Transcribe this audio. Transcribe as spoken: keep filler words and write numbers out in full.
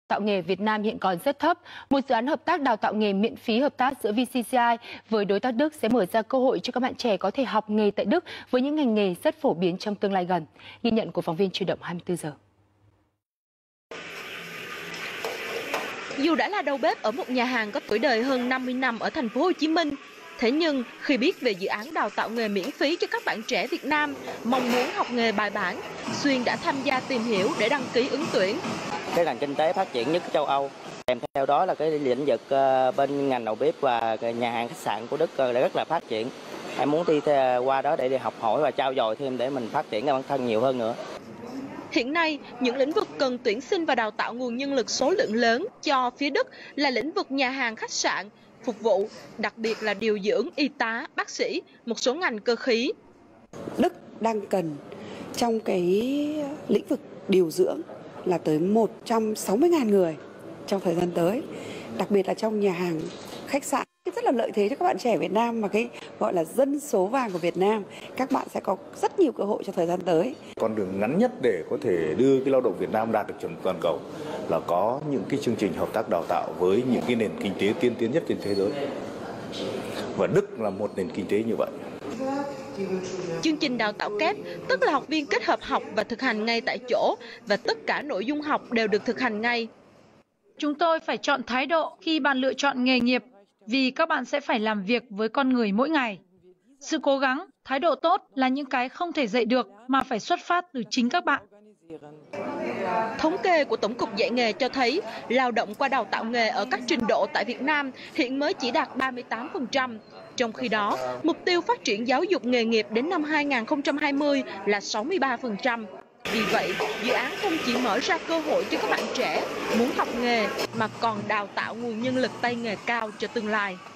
Tạo nghề Việt Nam hiện còn rất thấp. Một dự án hợp tác đào tạo nghề miễn phí hợp tác giữa vê xê xê i với đối tác Đức sẽ mở ra cơ hội cho các bạn trẻ có thể học nghề tại Đức với những ngành nghề rất phổ biến trong tương lai gần. Ghi nhận của phóng viên Chuyển động hai mươi tư giờ. Dù đã là đầu bếp ở một nhà hàng có tuổi đời hơn năm mươi năm ở thành phố Hồ Chí Minh, thế nhưng khi biết về dự án đào tạo nghề miễn phí cho các bạn trẻ Việt Nam mong muốn học nghề bài bản, Xuyên đã tham gia tìm hiểu để đăng ký ứng tuyển. Cái nền kinh tế phát triển nhất châu Âu, kèm theo đó là cái lĩnh vực bên ngành đầu bếp và nhà hàng khách sạn của Đức rất là phát triển. Em muốn đi qua đó để đi học hỏi và trau dồi thêm để mình phát triển bản thân nhiều hơn nữa. Hiện nay, những lĩnh vực cần tuyển sinh và đào tạo nguồn nhân lực số lượng lớn cho phía Đức là lĩnh vực nhà hàng khách sạn, phục vụ, đặc biệt là điều dưỡng, y tá, bác sĩ, một số ngành cơ khí. Đức đang cần trong cái lĩnh vực điều dưỡng là tới một trăm sáu mươi nghìn người trong thời gian tới, đặc biệt là trong nhà hàng, khách sạn. Rất là lợi thế cho các bạn trẻ Việt Nam, mà cái gọi là dân số vàng của Việt Nam, các bạn sẽ có rất nhiều cơ hội cho thời gian tới. Con đường ngắn nhất để có thể đưa cái lao động Việt Nam đạt được chuẩn toàn cầu là có những cái chương trình hợp tác đào tạo với những cái nền kinh tế tiên tiến nhất trên thế giới. Và Đức là một nền kinh tế như vậy. Chương trình đào tạo kép, tức là học viên kết hợp học và thực hành ngay tại chỗ, và tất cả nội dung học đều được thực hành ngay. Chúng tôi phải chọn thái độ khi bạn lựa chọn nghề nghiệp, vì các bạn sẽ phải làm việc với con người mỗi ngày. Sự cố gắng, thái độ tốt là những cái không thể dạy được mà phải xuất phát từ chính các bạn. Thống kê của Tổng cục Dạy nghề cho thấy, lao động qua đào tạo nghề ở các trình độ tại Việt Nam hiện mới chỉ đạt ba mươi tám phần trăm. Trong khi đó, mục tiêu phát triển giáo dục nghề nghiệp đến năm hai nghìn không trăm hai mươi là sáu mươi ba phần trăm. Vì vậy, dự án không chỉ mở ra cơ hội cho các bạn trẻ muốn học nghề mà còn đào tạo nguồn nhân lực tay nghề cao cho tương lai.